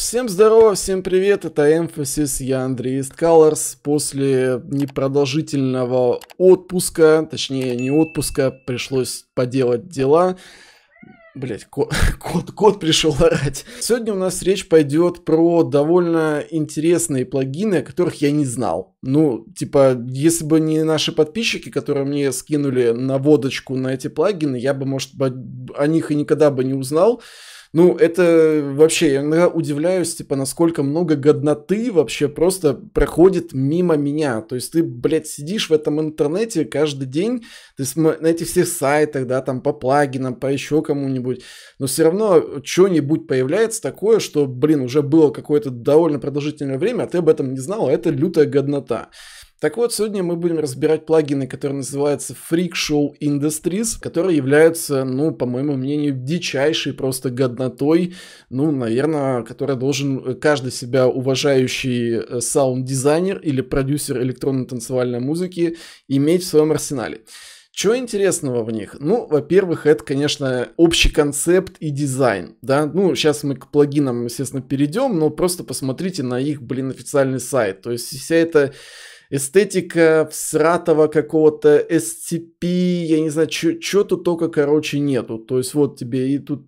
Всем здорово, всем привет, это Emphasis, я Андрей Colors. После непродолжительного отпуска, точнее не отпуска, пришлось поделать дела. Блять, кот пришел орать. Сегодня у нас речь пойдет про довольно интересные плагины, о которых я не знал. Ну, типа, если бы не наши подписчики, которые мне скинули наводочку на эти плагины, я бы, может быть, о них и никогда бы не узнал. Ну, это вообще, я иногда удивляюсь, типа, насколько много годноты вообще просто проходит мимо меня. То есть ты, блядь, сидишь в этом интернете каждый день, ты на этих всех сайтах, да, там, по плагинам, по еще кому-нибудь, но все равно что-нибудь появляется такое, что, блин, уже было какое-то довольно продолжительное время, а ты об этом не знал, а это лютая годнота. Так вот, сегодня мы будем разбирать плагины, которые называются Freak Show Industries, которые являются, ну, по моему мнению, дичайшей просто годнотой, ну, наверное, который должен каждый себя уважающий саунд-дизайнер или продюсер электронной танцевальной музыки иметь в своем арсенале. Что интересного в них? Ну, во-первых, это, конечно, общий концепт и дизайн, да, ну, сейчас мы к плагинам, естественно, перейдем, но просто посмотрите на их, блин, официальный сайт, то есть вся эта эстетика всратого какого-то SCP, я не знаю, что тут только, короче, нету. То есть вот тебе и тут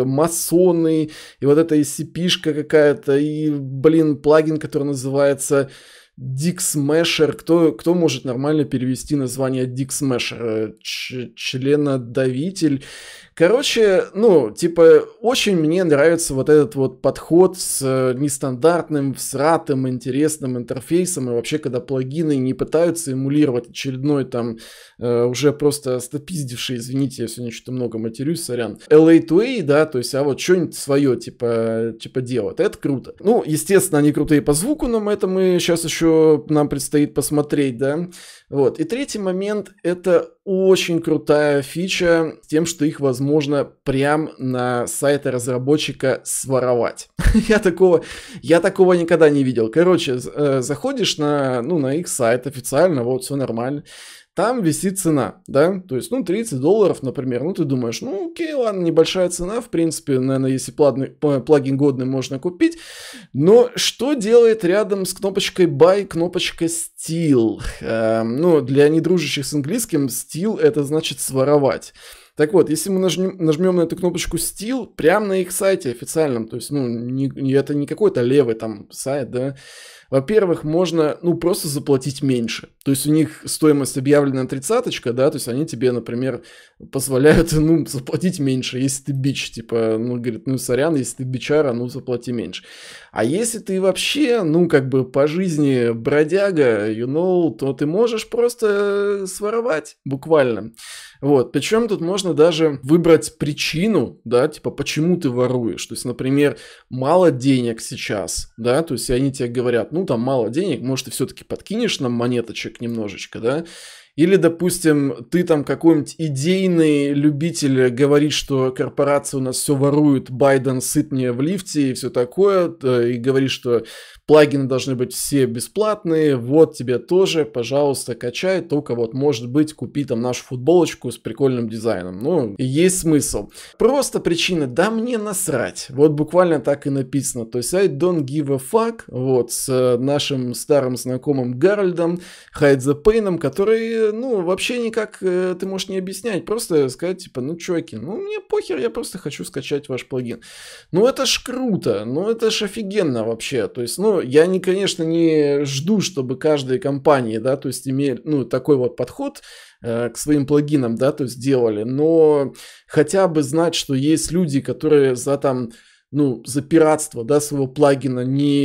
масоны, и вот эта SCP-шка какая-то, и, блин, плагин, который называется Dick Smasher. Кто может нормально перевести название Dick Smasher? Членодавитель. Короче, ну, типа, очень мне нравится вот этот вот подход с нестандартным, всратым, интересным интерфейсом, и вообще, когда плагины не пытаются эмулировать очередной там, уже просто стопиздивший, извините, я сегодня что-то много матерюсь, сорян, LA2A, да, то есть, а вот что-нибудь свое, типа делать, это круто. Ну, естественно, они крутые по звуку, но это мы сейчас еще, нам предстоит посмотреть, да. Вот, и третий момент, это очень крутая фича с тем, что их возможно прям на сайте разработчика своровать. я такого никогда не видел. Короче, заходишь на их сайт официально, вот, все нормально. Там висит цена, да, то есть, ну, $30, например, ну, ты думаешь, ну, окей, ладно, небольшая цена, в принципе, наверное, если плагин годный можно купить, но что делает рядом с кнопочкой Buy кнопочка Steal? Ну, для недружащих с английским, Steal это значит своровать. Так вот, если мы нажмем на эту кнопочку Steal, прямо на их сайте официальном, то есть, ну, это не какой-то левый там сайт, да, во-первых, можно, ну, просто заплатить меньше. То есть у них стоимость объявлена 30-очка, да, то есть они тебе, например, позволяют, ну, заплатить меньше, если ты бич, типа, ну, говорит, ну, сорян, если ты бичара, ну, заплати меньше. А если ты вообще, ну, как бы по жизни бродяга, you know, то ты можешь просто своровать, буквально. Вот, причем тут можно даже выбрать причину, да, типа, почему ты воруешь. То есть, например, мало денег сейчас, да, то есть они тебе говорят, ну, там мало денег, может, ты все-таки подкинешь нам монеточек немножечко, да. Или, допустим, ты там какой-нибудь идейный любитель говорит, что корпорация у нас все ворует, Байден сыт мне в лифте и все такое, и говорит, что плагины должны быть все бесплатные, вот тебе тоже, пожалуйста, качай, только вот, может быть, купи там нашу футболочку с прикольным дизайном. Ну, есть смысл. Просто причина, да мне насрать. Вот буквально так и написано. То есть I don't give a fuck, вот, с нашим старым знакомым Гарольдом Хайдзепейном, который, ну, вообще никак ты можешь не объяснять, просто сказать, типа, ну, чуваки, ну, мне похер, я просто хочу скачать ваш плагин. Ну, это ж круто, ну, это ж офигенно вообще, то есть, ну, я, конечно, не жду, чтобы каждая компания, да, то есть, имели, ну, такой вот подход к своим плагинам, да, то есть, делали, но хотя бы знать, что есть люди, которые за там, ну, за пиратство, да, своего плагина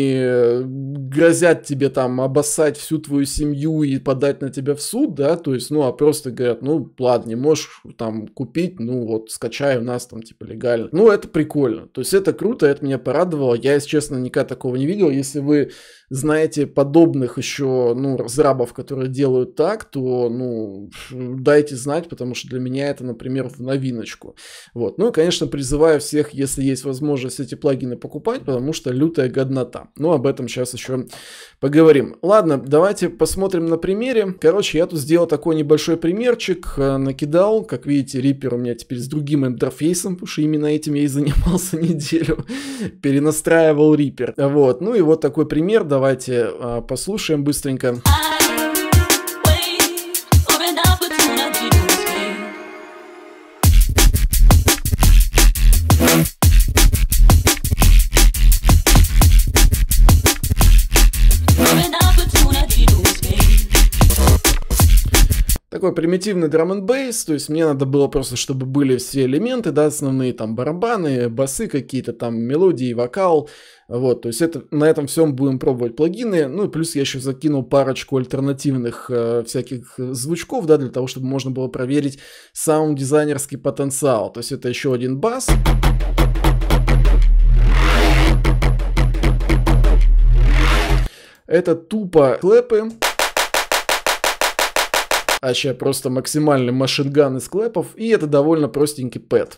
не грозят тебе там обоссать всю твою семью и подать на тебя в суд, да, то есть, ну, а просто говорят, ну, ладно, не можешь там купить, ну, вот, скачай у нас там, типа, легально. Ну, это прикольно, то есть, это круто, это меня порадовало, я, если честно, никогда такого не видел, если вы знаете подобных еще, ну, разрабов, которые делают так, то, ну, дайте знать, потому что для меня это, например, в новиночку. Вот, ну, и, конечно, призываю всех, если есть возможность стоит эти плагины покупать, потому что лютая годнота. Но об этом сейчас еще поговорим. Ладно, давайте посмотрим на примере. Короче, я тут сделал такой небольшой примерчик, накидал. Как видите, Reaper у меня теперь с другим интерфейсом, потому что именно этим я и занимался неделю. Перенастраивал Reaper. Вот, ну и вот такой пример. Давайте послушаем быстренько. Такой примитивный драм н бейс, то есть мне надо было просто, чтобы были все элементы, да, основные там барабаны, басы какие-то там, мелодии, вокал, вот, то есть это, на этом всем будем пробовать плагины, ну и плюс я еще закинул парочку альтернативных всяких звучков, да, для того, чтобы можно было проверить саунд-дизайнерский потенциал, то есть это еще один бас. Это тупо клэпы. А сейчас просто максимальный машинган из клэпов. И это довольно простенький пэд.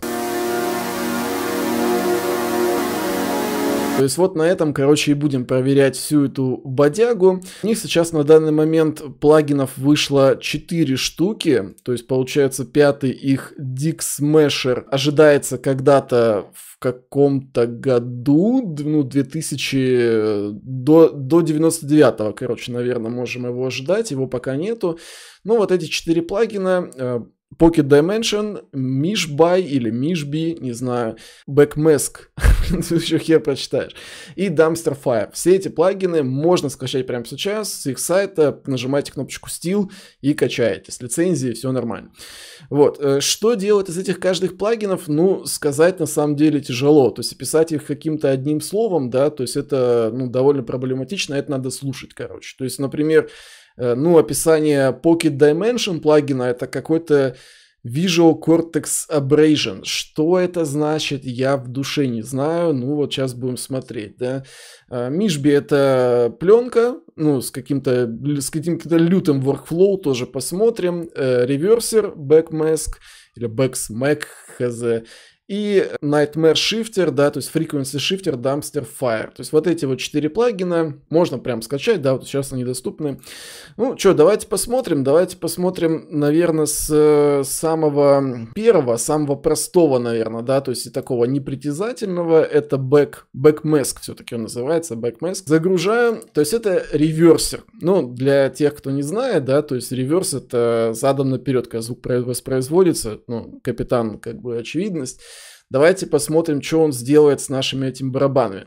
То есть вот на этом, короче, и будем проверять всю эту бодягу. У них сейчас на данный момент плагинов вышло 4 штуки. То есть получается 5-й их Dick Smasher ожидается когда-то в каком-то году, ну 2000, до 99-го, короче, наверное, можем его ожидать. Его пока нету. Но вот эти 4 плагина... Pocket Dimension, Mishby или Mishby, не знаю, Backmask, еще хер прочитаешь, и Dumpster Fire. Все эти плагины можно скачать прямо сейчас с их сайта, нажимаете кнопочку Steal и качаете. С лицензией все нормально. Вот, что делать из этих каждых плагинов, ну, сказать на самом деле тяжело. То есть описать их каким-то одним словом, да, то есть это, ну, довольно проблематично, это надо слушать, короче. То есть, например, ну, описание Pocket Dimension плагина — это какой-то Visual Cortex Abrasion. Что это значит, я в душе не знаю. Ну, вот сейчас будем смотреть, да. Mishby — это пленка, ну, с каким-то лютым workflow, тоже посмотрим. Reverser, Backmask или Backsmack, hz. И Nightmare Shifter, да, то есть Frequency Shifter, Dumpster Fire. То есть вот эти вот 4 плагина можно прям скачать, да, вот сейчас они доступны. Ну, что, давайте посмотрим, наверное, с самого первого, самого простого, наверное, да, то есть и такого непритязательного, это Backmask, все-таки он называется, Backmask. Загружаю, то есть это реверсер. Ну, для тех, кто не знает, да, то есть реверс — это задом наперед, когда звук воспроизводится, ну, капитан, как бы, очевидность. Давайте посмотрим, что он сделает с нашими этими барабанами.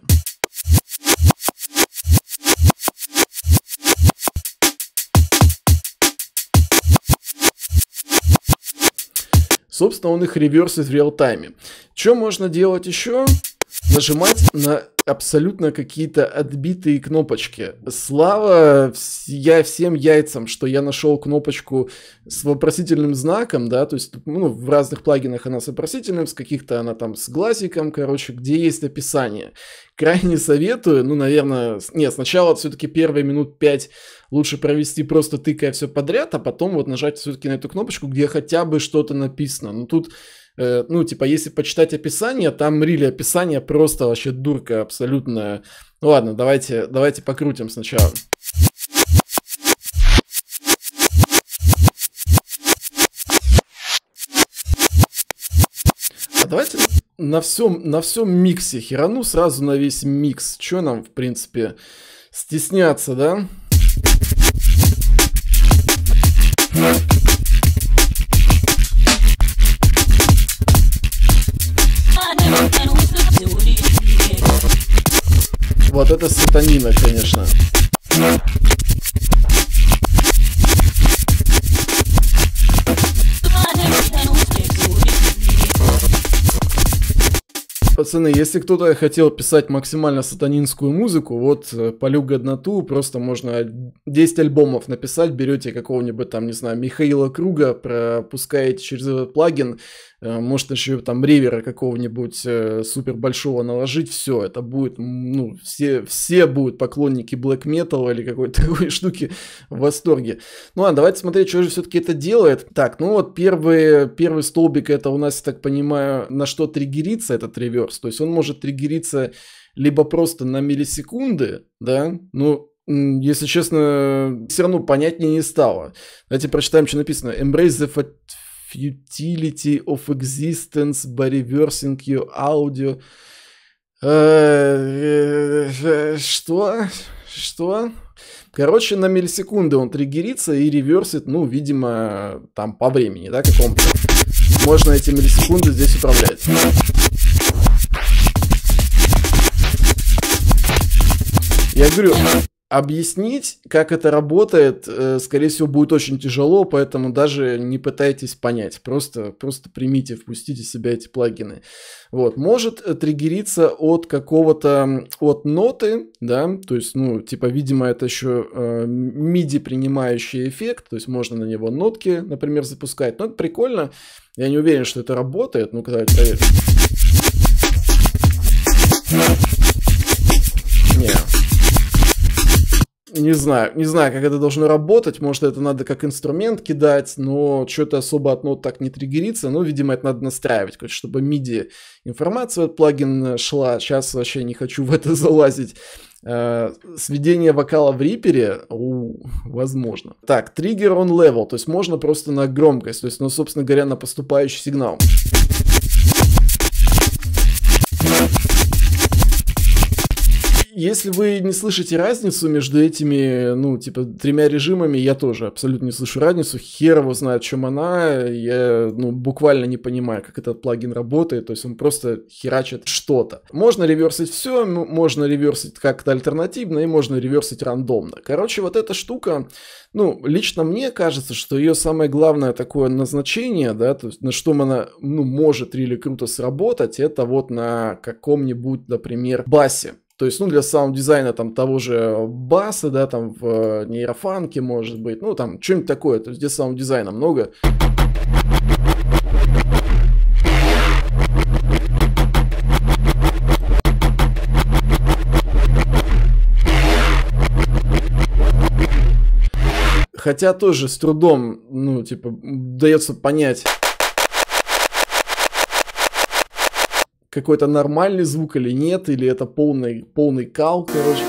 Собственно, он их реверсит в реал-тайме. Что можно делать еще? Нажимать на абсолютно какие-то отбитые кнопочки. Слава всем яйцам, что я нашел кнопочку с вопросительным знаком, да, то есть, ну, в разных плагинах она с вопросительным, с каких-то она там с глазиком, короче, где есть описание. Крайне советую, ну, наверное, нет, сначала все-таки первые минут 5 лучше провести просто тыкая все подряд, а потом вот нажать все-таки на эту кнопочку, где хотя бы что-то написано. Ну, тут... Ну, типа, если почитать описание, там рили описание просто вообще дурка абсолютная. Ну ладно, давайте покрутим сначала. А давайте на всем миксе херану сразу на весь микс. Че нам, в принципе, стесняться, да? Вот это сатанина, конечно. Пацаны, если кто-то хотел писать максимально сатанинскую музыку, вот полю годноту, просто можно 10 альбомов написать, берете какого-нибудь там, не знаю, Михаила Круга, пропускаете через этот плагин, может еще там ревера какого-нибудь супер большого наложить, все, это будет, ну, все будут поклонники Black Metal или какой-то такой штуки в восторге. Ну ладно, давайте смотреть, что же все-таки это делает. Так, ну вот первый столбик, это у нас, так понимаю, на что триггерится этот реверс. реверс. То есть он может триггериться либо просто на миллисекунды, да, ну, если честно, все равно понятнее не стало. Давайте прочитаем, что написано. Embrace the futility of existence by reversing your audio. Что? Что? Короче, на миллисекунды он триггерится и реверсит, ну, видимо, там по времени, да, какому-то. Можно эти миллисекунды здесь управлять. Я говорю, объяснить, как это работает, скорее всего, будет очень тяжело, поэтому даже не пытайтесь понять. Просто примите, впустите в себя эти плагины. Вот. Может триггериться от какого-то, от ноты, да, то есть, ну, типа, видимо, это еще MIDI принимающий эффект, то есть можно на него нотки, например, запускать. Но это прикольно. Я не уверен, что это работает. Ну-ка, давайте проверим. Не знаю, как это должно работать, может это надо как инструмент кидать, но что-то особо от нот так не триггерится, но, видимо, это надо настраивать, чтобы MIDI информация от плагина шла, сейчас вообще не хочу в это залазить. Сведение вокала в Reaper, возможно. Так, trigger on level, то есть можно просто на громкость, то есть, ну, собственно говоря, на поступающий сигнал. Если вы не слышите разницу между этими, ну, типа, тремя режимами, я тоже абсолютно не слышу разницу. Хер его знает, в чем она. Я, ну, буквально не понимаю, как этот плагин работает. То есть он просто херачит что-то. Можно реверсить все, можно реверсить как-то альтернативно, и можно реверсить рандомно. Короче, вот эта штука, ну, лично мне кажется, что ее самое главное такое назначение, да, то есть на что она, ну, может или круто сработать, это вот на каком-нибудь, например, басе. То есть, ну, для саунд-дизайна там того же баса, да, там в нейрофанке, может быть, ну, там, что-нибудь такое, то есть, где саунд-дизайна много. Хотя тоже с трудом, ну, типа, дается понять, какой-то нормальный звук или нет, или это полный кал, короче.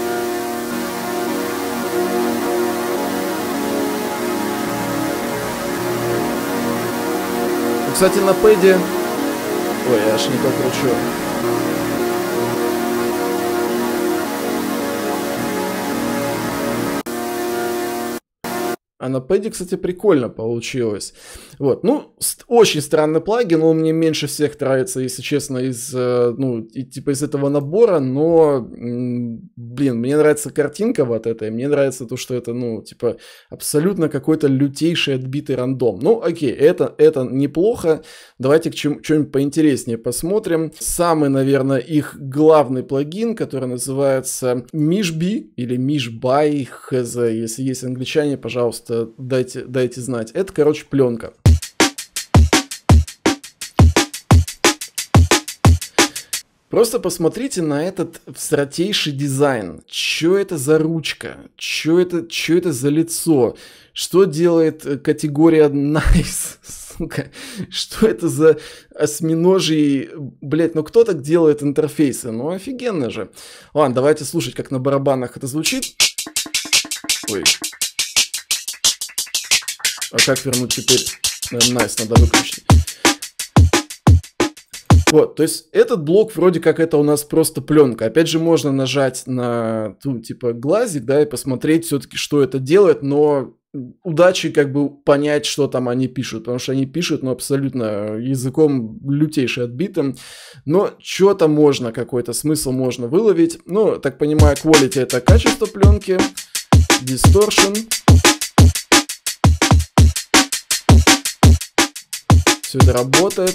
Кстати, на пэде... Ой, я аж не то кручу. А на пэде, кстати, прикольно получилось. Вот, ну, очень странный плагин, он мне меньше всех нравится, если честно, из, ну, типа из этого набора, но, блин, мне нравится картинка вот эта, и мне нравится то, что это, ну, типа, абсолютно какой-то лютейший отбитый рандом. Ну, окей, это неплохо, давайте к чему-нибудь поинтереснее посмотрим. Самый, наверное, их главный плагин, который называется Mishby, или Mishby, если есть англичане, пожалуйста, дайте знать. Это, короче, пленка. Просто посмотрите на этот всратейший дизайн. Чё это за ручка? Чё это за лицо? Что делает категория Nice? Сука. Что это за осьминожий... Блять, ну кто так делает интерфейсы? Ну офигенно же. Ладно, давайте слушать, как на барабанах это звучит. Ой. А как вернуть теперь? Nice, надо выключить. Вот, то есть этот блок вроде как это у нас просто пленка. Опять же, можно нажать на, ну, типа, глазик, да, и посмотреть все-таки, что это делает, но удачи как бы понять, что там они пишут, потому что они пишут, ну, абсолютно языком лютейше отбитым, но что-то можно, какой-то смысл можно выловить. Ну, так понимаю, quality — это качество пленки, distortion. Все это работает.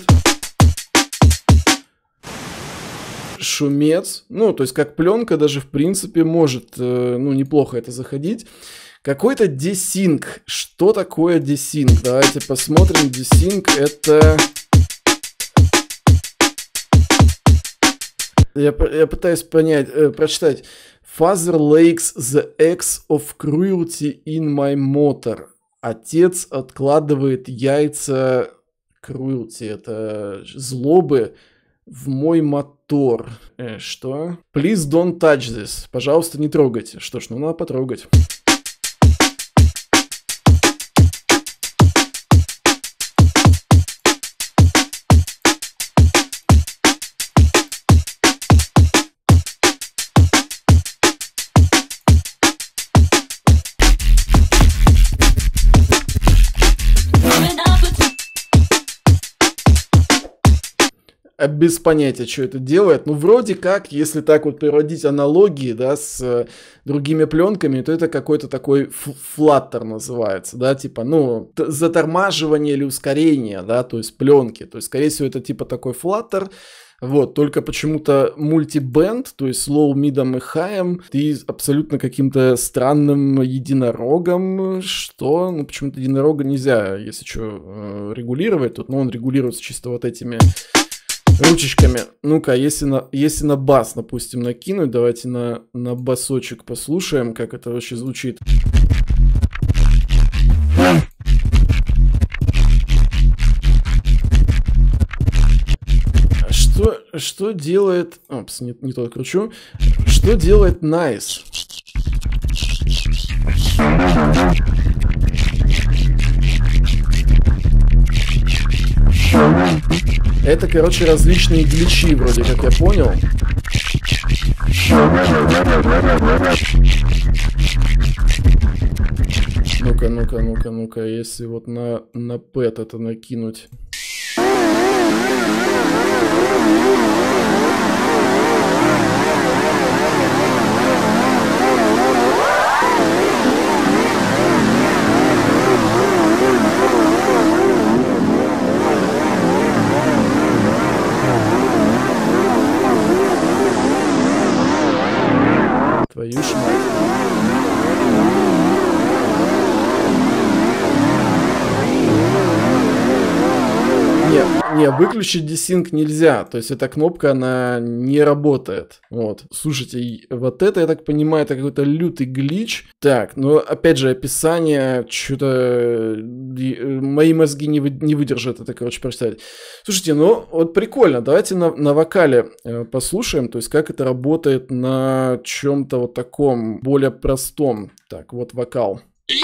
Шумец. Ну, то есть, как пленка даже, в принципе, может, ну, неплохо это заходить. Какой-то desync. Что такое desync? Давайте посмотрим. Desync — это... Я пытаюсь прочитать. Father lakes the eggs of cruelty in my motor. Отец откладывает яйца... Cruelty — это злобы В мой мотор. Что? Please don't touch this. Пожалуйста, не трогайте. Что ж, ну надо потрогать. Без понятия, что это делает. Ну, вроде как, если так вот приводить аналогии, да, с другими пленками, то это какой-то такой флаттер называется, да, типа, ну, затормаживание или ускорение, да, то есть пленки. То есть, скорее всего, это типа такой флаттер. Вот, только почему-то мультибенд, то есть low, мидом и хаем, ты абсолютно каким-то странным единорогом, что, ну, почему-то единорога нельзя, если что, регулировать тут, но он регулируется чисто вот этими ручечками. Ну-ка, если на бас, допустим, накинуть, давайте на басочек послушаем, как это вообще звучит. Что делает... Опс, не то кручу. Что делает Nice? Это, короче, различные гличи, вроде как я понял. Ну-ка, если вот на пэт это накинуть. Твою ж мать. Не, выключить десинк нельзя, то есть эта кнопка, она не работает. Вот, слушайте, вот это, я так понимаю, это какой-то лютый глич. Так, ну опять же, описание, что-то мои мозги не выдержат это, короче, прочитать. Слушайте, ну вот прикольно, давайте на вокале послушаем, то есть как это работает на чем-то вот таком, более простом. Так, вот вокал.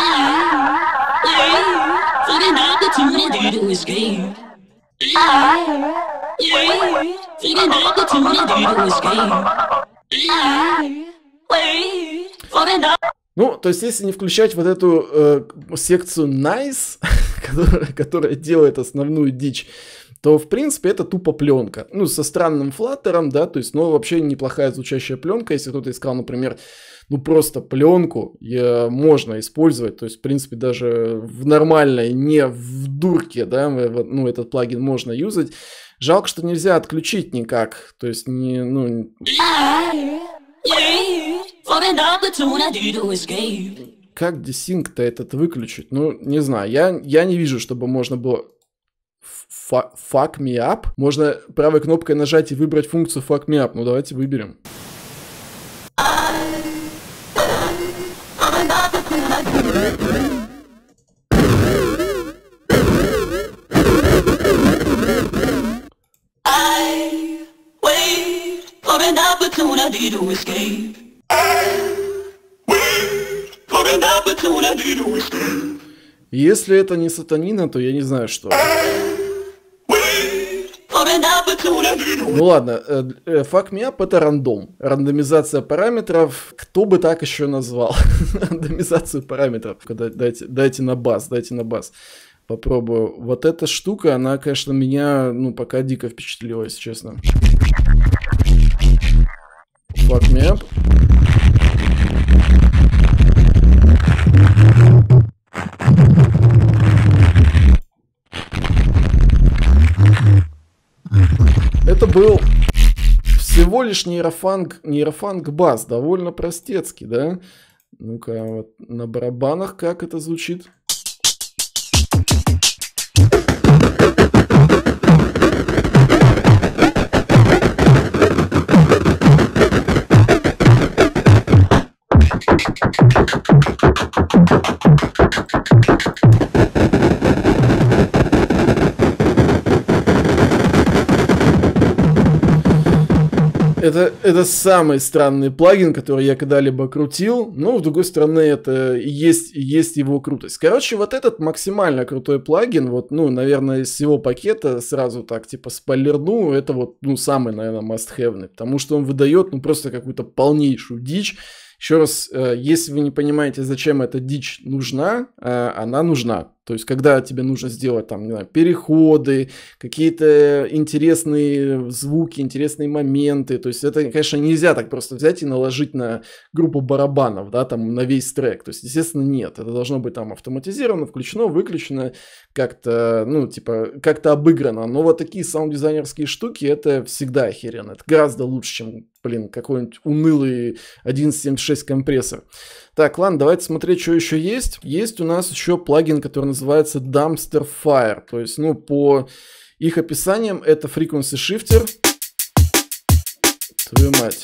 Ну, то есть, если не включать вот эту секцию Nice, которая делает основную дичь, то, в принципе, это тупо пленка. Ну, со странным флаттером, да, то есть, но вообще неплохая звучащая пленка. Если кто-то искал, например, ну, просто пленку можно использовать, то есть, в принципе, даже в нормальной, не в дурке, да, ну, этот плагин можно юзать. Жалко, что нельзя отключить никак, то есть, не, ну... Как десинк-то этот выключить? Ну, не знаю, я не вижу, чтобы можно было... Fuck me up? Можно правой кнопкой нажать и выбрать функцию fuck me up. Ну, давайте выберем. Если это не сатанина, то я не знаю, что. Ну ладно, fuck me up это рандом. Рандомизация параметров. Кто бы так еще назвал? Рандомизацию параметров. Дайте на бас, Попробую. Вот эта штука, она, конечно, меня, ну, пока дико впечатлила, если честно. Fuck me up. Это был всего лишь нейрофанк бас, довольно простецкий, да? Ну-ка, вот на барабанах как это звучит? это самый странный плагин, который я когда-либо крутил, но, с другой стороны, это и есть его крутость. Короче, вот этот максимально крутой плагин, вот, ну, наверное, из всего пакета, сразу так, типа, спойлерну, это вот, ну, самый, наверное, must-have, потому что он выдает, ну, просто какую-то полнейшую дичь. Еще раз, если вы не понимаете, зачем эта дичь нужна, она нужна. То есть, когда тебе нужно сделать там, не знаю, переходы, какие-то интересные звуки, интересные моменты. То есть, это, конечно, нельзя так просто взять и наложить на группу барабанов, да, там, на весь трек. То есть, естественно, нет. Это должно быть там автоматизировано, включено, выключено, как-то, ну, типа, как-то обыграно. Но вот такие саунд-дизайнерские штуки, это всегда охеренно. Это гораздо лучше, чем, блин, какой-нибудь унылый 11.76 компрессор. Так, ладно, давайте смотреть, что еще есть. Есть у нас еще плагин, который называется Dumpster Fire. То есть, ну, по их описаниям, это frequency shifter. Твою мать.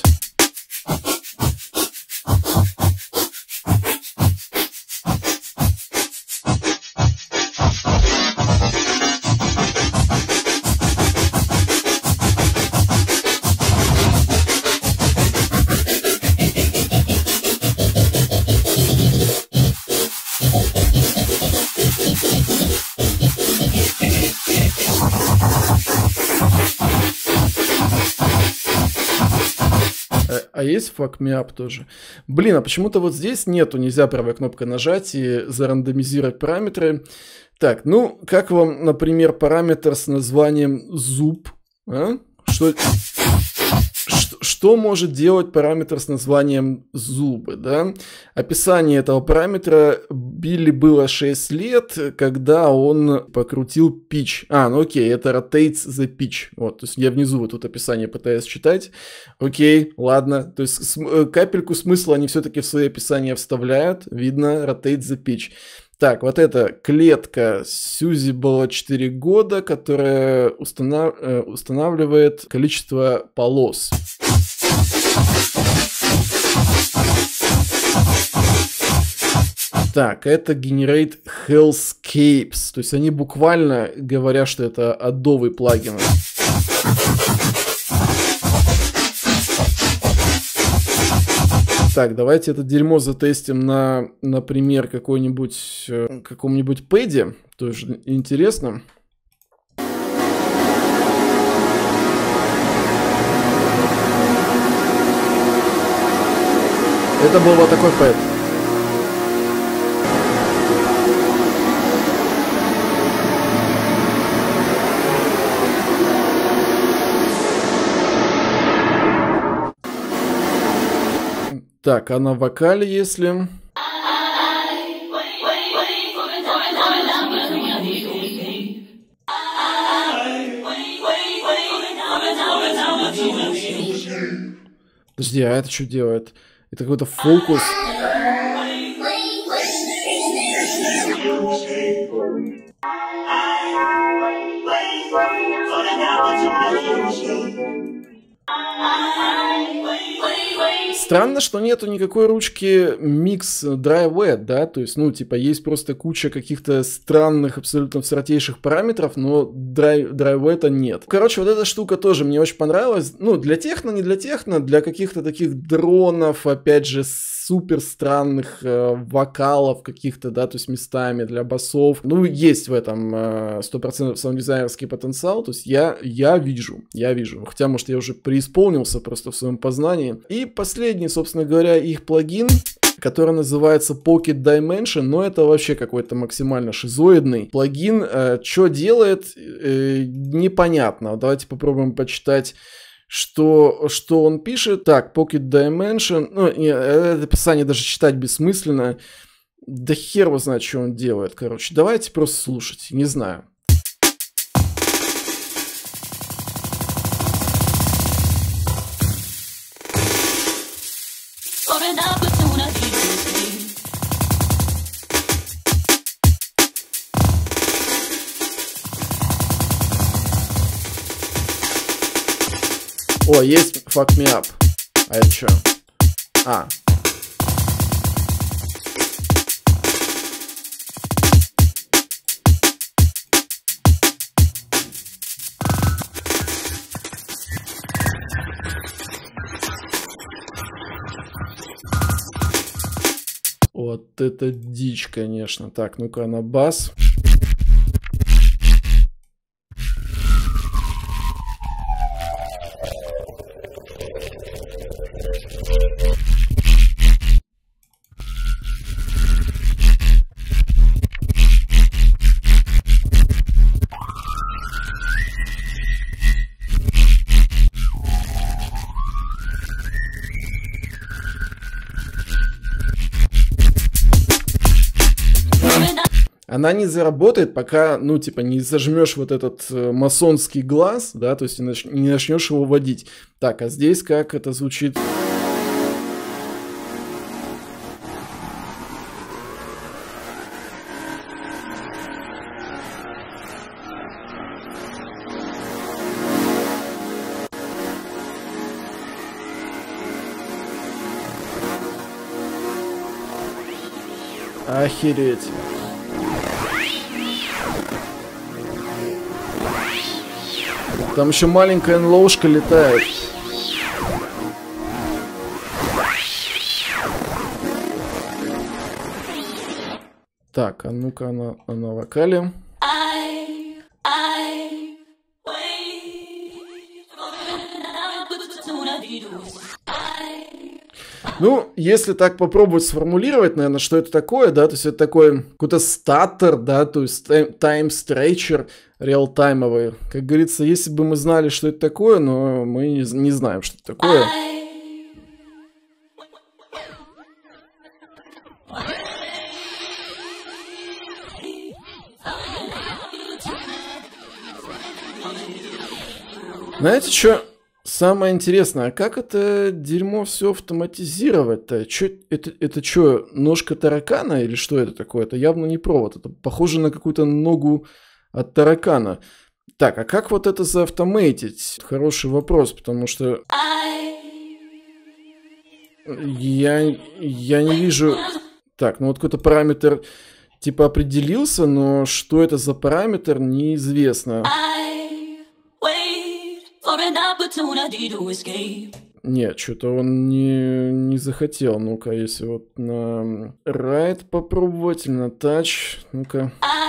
А есть fuck me up тоже? Блин, а почему-то вот здесь нету, нельзя правой кнопкой нажать и зарандомизировать параметры. Так, ну, как вам, например, параметр с названием зуб? А? Что может делать параметр с названием зубы, да? Описание этого параметра: Билли было 6 лет, когда он покрутил pitch. Ну окей, это rotates the pitch. Вот, то есть я внизу вот тут описание пытаюсь читать. Окей, ладно. То есть капельку смысла они все-таки в свои описания вставляют. Видно, rotates the pitch. Так, вот эта клетка Сьюзи было 4 года, которая устанавливает количество полос. Так, это Generate Hellscapes. То есть они буквально говорят, что это адовый плагин. Так, давайте это дерьмо затестим на, например, каком-нибудь пэде. Тоже интересно. Это был вот такой пэд. Так, а на вокале, если... Подожди, а это что делает? Это какой-то фокус. Странно, что нету никакой ручки микс dry wet, да, то есть, ну, типа, есть просто куча каких-то странных, абсолютно всратейших параметров, но dry wet нет. Короче, вот эта штука тоже мне очень понравилась, ну, для техно, не для техно, для каких-то таких дронов, опять же, супер странных вокалов каких-то, да, то есть местами для басов. Ну, есть в этом 100% саунд-дизайнерский потенциал, то есть я вижу, хотя, может, я уже преисполнился просто в своем познании. И последний, собственно говоря, их плагин, который называется Pocket Dimension, но это вообще какой-то максимально шизоидный плагин. Что делает, непонятно. Давайте попробуем почитать, что он пишет. Так, Pocket Dimension. Ну, это описание даже читать бессмысленно. Да хер его знает, что он делает, короче. Давайте просто слушать, не знаю. О, есть Fuck Me Up. А это что? Вот это дичь, конечно. Так, ну-ка на бас. Она не заработает, пока, ну, типа, не зажмешь вот этот масонский глаз, да, то есть не начнешь его водить. Так, а здесь как это звучит? Охереть. Там еще маленькая НЛОшка летает. Так, а ну-ка она на вокале. Ну, если так попробовать сформулировать, наверное, что это такое, да, то есть это такой какой-то статтер, да, то есть тайм-стрейчер реалтаймовый. Как говорится, если бы мы знали, что это такое, но мы не знаем, что это такое. Знаете, что самое интересное, а как это дерьмо все автоматизировать-то? Это что, ножка таракана или что это такое? Это явно не провод, это похоже на какую-то ногу от таракана. Так, а как вот это заавтомейтить? Хороший вопрос, потому что я не вижу... Так, ну вот какой-то параметр типа определился, но что это за параметр, неизвестно. Нет, что-то он не захотел. Ну-ка, если вот на Right попробовать, или на Touch. Ну-ка.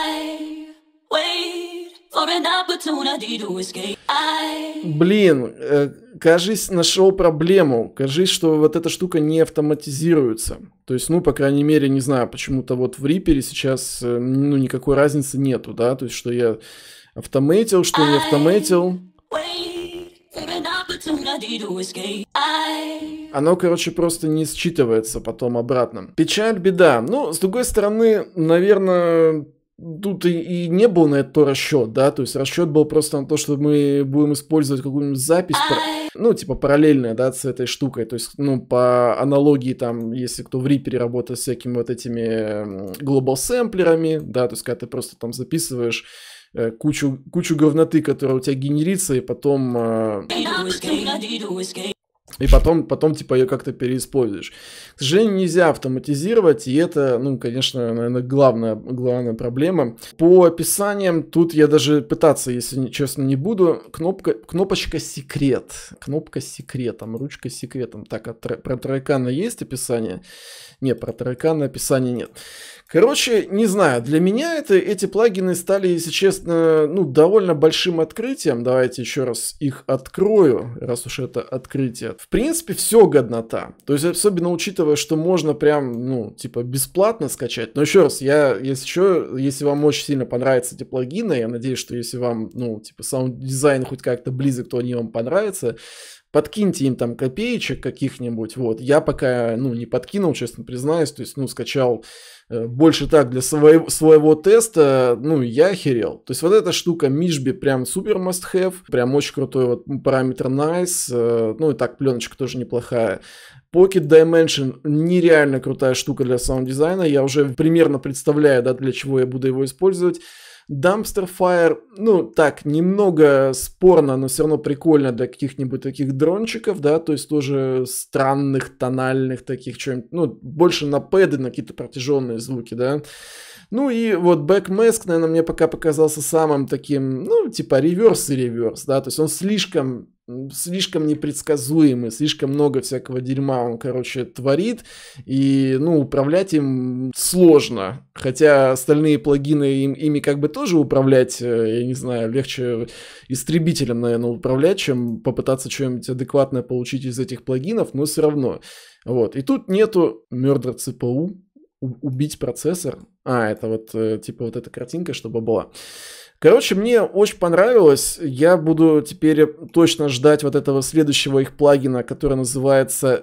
Блин, кажись, нашел проблему. Кажись, что вот эта штука не автоматизируется. То есть, ну, по крайней мере, не знаю, почему-то вот в Reaper сейчас, ну, никакой разницы нету, да? То есть, что я автомейтил, что не автомейтил. Оно, короче, просто не считывается потом обратно. Печаль, беда. Ну, с другой стороны, наверное, тут и не был на это расчет, да, то есть расчет был просто на то, что мы будем использовать какую-нибудь запись, ну, типа параллельная, да, с этой штукой, то есть, ну, по аналогии там, если кто в Reaper работает с всякими вот этими глобал сэмплерами, да, то есть, когда ты просто там записываешь кучу говноты, которая у тебя генерится, и потом... И потом типа, ее как-то переиспользуешь. К сожалению, нельзя автоматизировать, и это, ну, конечно, наверное, главная проблема. По описаниям, тут я даже пытаться, если честно, не буду. Кнопочка секрет. Кнопка с секретом, ручка с секретом. Так, а про таракана есть описание? Нет, про таракана описания нет. Короче, не знаю, для меня эти плагины стали, если честно, ну, довольно большим открытием. Давайте еще раз их открою, раз уж это открытие. В принципе, все годнота. То есть, особенно учитывая, что можно прям, ну, типа, бесплатно скачать. Но еще раз, если вам очень сильно понравятся эти плагины, я надеюсь, что если вам, ну, типа, саунд-дизайн хоть как-то близок, то они вам понравятся. Подкиньте им там копеечек каких-нибудь, вот. Я пока, ну, не подкинул, честно признаюсь, то есть, ну, скачал больше так для своего теста, ну, я охерел. То есть, вот эта штука Mishby прям супер must have, прям очень крутой вот параметр nice, ну, и так, пленочка тоже неплохая. Pocket Dimension нереально крутая штука для саунд-дизайна, я уже примерно представляю, да, для чего я буду его использовать. Dumpster Fire, ну, так, немного спорно, но все равно прикольно для каких-нибудь таких дрончиков, да, то есть тоже странных, тональных таких, что-нибудь, ну, больше на пэды, на какие-то протяженные звуки, да. Ну и вот Backmask, наверное, мне пока показался самым таким, ну, типа реверс и реверс, да, то есть он слишком слишком непредсказуемый, слишком много всякого дерьма он, короче, творит, и, ну, управлять им сложно, хотя остальные плагины ими как бы тоже управлять, я не знаю, легче истребителем, наверное, управлять, чем попытаться что-нибудь адекватное получить из этих плагинов, но все равно. Вот, и тут нету Murder CPU, убить процессор. Это вот, типа, вот эта картинка, чтобы была. Короче, мне очень понравилось. Я буду теперь точно ждать вот этого следующего их плагина, который называется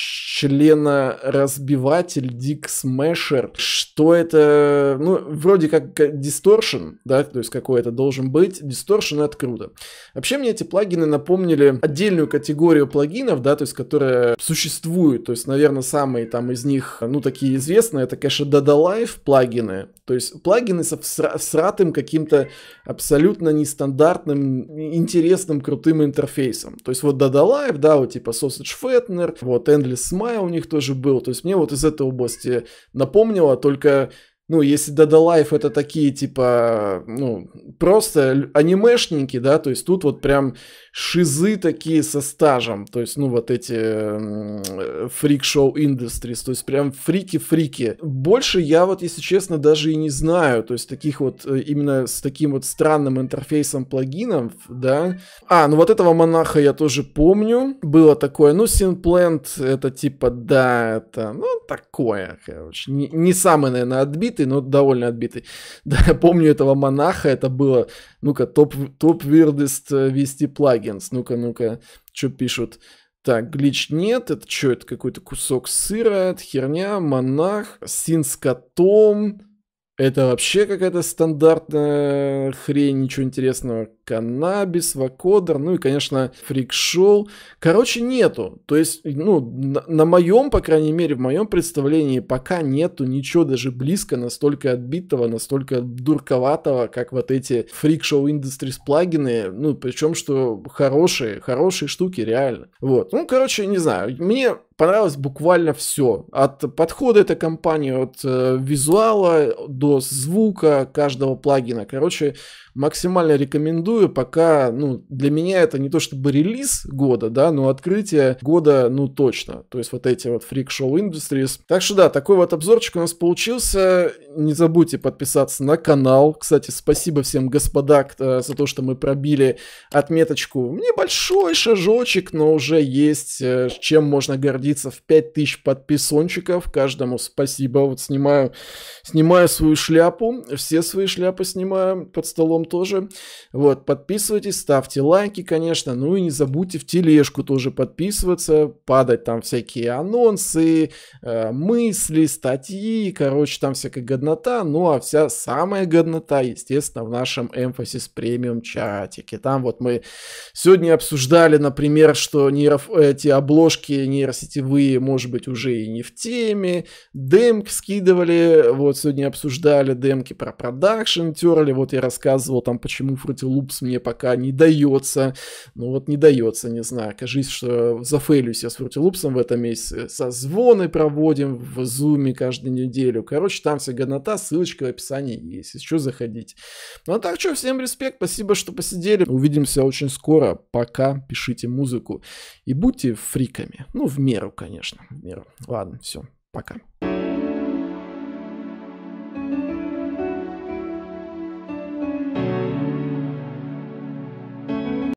членоразбиватель Dick Smasher. Что это? Ну, вроде как Distortion, да, то есть какой-то должен быть. Distortion — это круто. Вообще мне эти плагины напомнили отдельную категорию плагинов, да, то есть которые существуют. То есть, наверное, самые там из них, ну, такие известные, это, конечно, Dada Life плагины. То есть плагины с всратым каким-то абсолютно нестандартным, интересным, крутым интерфейсом. То есть вот Dada Life, да, вот типа Sausage Fattener, вот Endless Smile у них тоже был. То есть мне вот из этой области напомнило, только, ну, если Dada Life это такие типа, ну, просто анимешники, да, то есть тут вот прям шизы такие со стажем, то есть, ну, вот эти Freak Show Industries, то есть прям фрики-фрики. Больше я вот, если честно, даже и не знаю, то есть таких вот, именно с таким вот странным интерфейсом плагинов, да. Ну вот этого монаха я тоже помню, было такое, ну, Synplant это типа, да, это, ну, такое, короче, не самый, наверное, отбитый, но довольно отбитый. Да, я помню этого монаха, это было, ну-ка, топ weirdest VST plugins. Ну-ка, что пишут? Так, глич нет, это что, это какой-то кусок сыра, это херня, монах, син с котом. Это вообще какая-то стандартная хрень, ничего интересного. Каннабис, вакодер, ну и, конечно, фрик-шоу. Короче, нету. То есть, ну, на моем, по крайней мере, в моем представлении пока нету ничего даже близко настолько отбитого, настолько дурковатого, как вот эти фрик-шоу Industries плагины. Ну, причем, что хорошие штуки, реально. Вот. Ну, короче, не знаю. Мне понравилось буквально все. От подхода этой компании, от визуала до звука каждого плагина. Короче, максимально рекомендую, пока, ну, для меня это не то чтобы релиз года, да, но открытие года, ну, точно. То есть вот эти вот Freak Show Industries. Так что да, такой вот обзорчик у нас получился. Не забудьте подписаться на канал. Кстати, спасибо всем, господа, за то, что мы пробили отметочку. Небольшой шажочек, но уже есть чем можно гордиться в 5000 подписончиков. Каждому спасибо. Вот снимаю свою шляпу. Все свои шляпы снимаю под столом тоже. Вот, подписывайтесь, ставьте лайки, конечно. Ну и не забудьте в тележку тоже подписываться. Падать там всякие анонсы, мысли, статьи. Короче, там всякая годнота. Ну а вся самая годнота, естественно, в нашем Emphasis Premium чатике. Там вот мы сегодня обсуждали, например, что эти обложки нейросетевые, может быть, уже и не в теме. Демки скидывали. Вот сегодня обсуждали демки про продакшн, терли. Вот я рассказывал там, почему Fruity Loops мне пока не дается. Ну вот не дается, не знаю. Кажись, что зафейлюсь я с Fruity Loops в этом месяце. Созвоны проводим в Zoom каждую неделю. Короче, там вся годнота, ссылочка в описании есть. Если что, заходите. Ну а так что, всем респект, спасибо, что посидели. Увидимся очень скоро. Пока, пишите музыку. И будьте фриками. Ну, в меру, конечно. В меру. Ладно, все, пока.